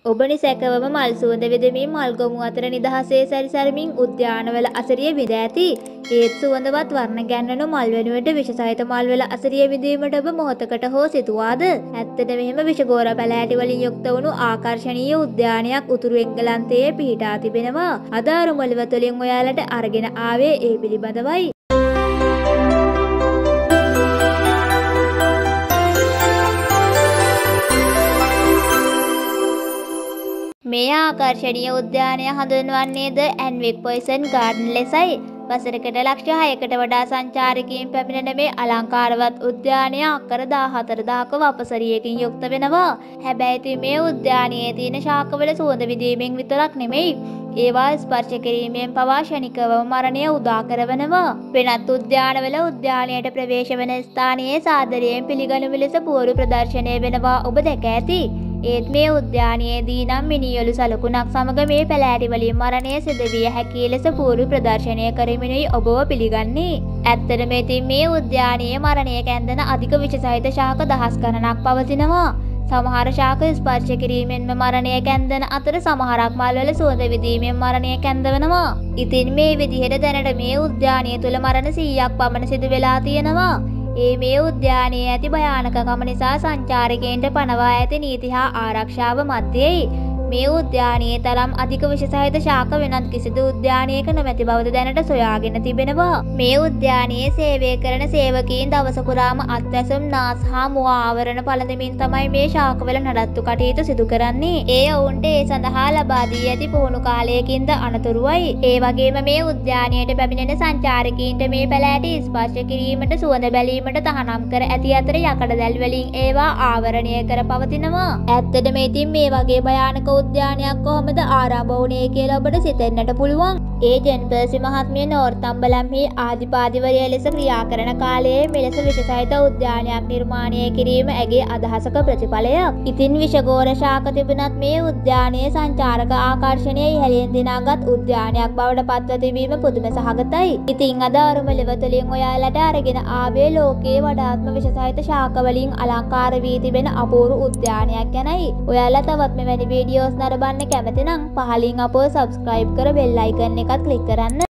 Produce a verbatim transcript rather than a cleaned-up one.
ඔබනි සැකවම මල් සුවඳ විදමින් මල් ගොමු අතර නිදහසේ සැරිසරමින් උද්‍යානවල අසරිය විඳ ඇති. ඒත් සුවඳවත් වර්ණ ගැන්වුණු මල් වෙනුවට විෂ සහිත මල්වල අසරිය විඳීමට ඔබ මොහොතකට හෝ සිතුවාද? ඇත්තට මෙහෙම විෂගෝර පැලෑටි වලින් යුක්ත වුණු ආකර්ශනීය උද්‍යානයක් උතුරු එංගලන්තයේ පිහිටා තිබෙනවා. අද අරුමළුව තුළින් ඔයාලට අරගෙන ආවේ ඒ පිළිබඳවයි. මේ ආකර්ශනීය උද්‍යානය හඳුන්වන්නේද ඇන්වික් පොයිසන් ගාඩන් ලෙසයි. වසරකට ලක්ෂ හයකට වඩා සංචාරකයන් පැමිණෙන මේ අලංකාරවත් උද්‍යානය අක්කර දාහතර දහක වපසරියකින් යුක්ත වෙනවා. හැබැයි ඉතින් මේ උද්‍යානයේ තියෙන ශාකවල සුවඳ විඳීමෙන් විතරක් නෙමෙයි, ඒවා ස්පර්ශ කිරීමෙන් පවා ක්ෂණිකවම මරණය උදා කරවනවා. වෙනත් උද්‍යානවල උද්‍යානයට ප්‍රවේශ වන ස්ථානයේ සාදරයෙන් පිළිගනු ලෙස පුවරු ප්‍රදර්ශනය වෙනවා ඔබ දැක ඇති. ඒත් මේ උද්‍යානයේදී නම් මිනිඔලු සලකුණක් සමග මේ පැලෑටි වලින් මරණය සිදු විය හැකි ලෙස පුවරු ප්‍රදර්ශනය කරමිනුයි ඔබව පිළිගන්නේ. ඇත්තටම ඉතින් මේ උද්‍යානයේ මරණය කැන්දන අධික විෂ සහිත ශාක දහස් ගණනක් පවතිනවා. සමහර ශාක ස්පර්ශ කිරීමෙන්ම මරණය කැන්දන අතර සමහරක් මල්වල සුවඳ විඳීමෙන් මරණය කැන්දවනවා. ඉතින් මේ විදිහට දැනට මේ උද්‍යානය තුල මරණ සීයක් පමණ සිදු වෙලා තියෙනවා. ඒ මේ උද්‍යානයේ ඇති භයානකකම නිසා සංචාරකයන්ට පනවා ඇති නීති හා ආරක්ෂාව මැදයි. මේ උද්‍යානයේ තරම් අධික විෂ සහිත ශාක වෙනත් කිසිදු උද්‍යානයක නොමැති බවද දැනට සොයාගෙන තිබෙනවා. මේ උද්‍යානයේ සේවය කරන සේවකීන් දවස පුරාම අත්වැසුම් නාස් හා මුව ආවරණ පළඳමින් තමයි මේ ශාකවල නඩත්තු කටයුතු සිදු කරන්නේ. ඒ ඔවුන්ට ඒ සඳහා ලබා දී ඇති පුහුණු කාලයකින්ද අනතුරුවයි. ඒ වගේම මේ උද්‍යානයට පැමිණෙන සංචාරකීන්ට මේ පැලෑටි ස්පර්ශ කිරීමට සුවඳ බැලීමට තහනම් කර ඇති අතර යකඩ දැල් වලින් ඒවා ආවරණය කර පවතිනවා. ඇත්තටම ඉතින් මේ වගේ භයානක උද්‍යානයක් කොහොමද ආරම්භ වුණේ කියලා ඔබට සිතෙන්නට පුළුවන්. ඒ ජෙන් පර්සි මහත්මිය නෝර්තම්බලම්හි ආධිපාදිවරිය ලෙස ක්‍රියා කරන කාලයේ මෙලෙස විෂ සහිත උද්‍යානයක් නිර්මාණය කිරීම ඇගේ අදහසක ප්‍රතිඵලයක්. ඉතින් විෂගෝර ශාක තිබුණත් මේ උද්‍යානයේ සංචාරක ආකර්ෂණය ඉහළින් දිනාගත් උද්‍යානයක් බවට පත්ව තිබීම පුදුම සහගතයි. ඉතින් අද අරුමළුව තුළින් ඔයාලට අරගෙන ආවේ ලෝකයේ වඩාත්ම විෂ සහිත ශාක වලින් අලංකාර වී තිබෙන අපූර්ව උද්‍යානයක් ගැනයි. ඔයාලා තවත් මෙවැනි වීඩියෝ නරඹන්න කැමති නම් පහලින් අපව සබ්ස්ක්‍රයිබ් කර බෙල් අයිකන් එකත් ක්ලික් කරන්න.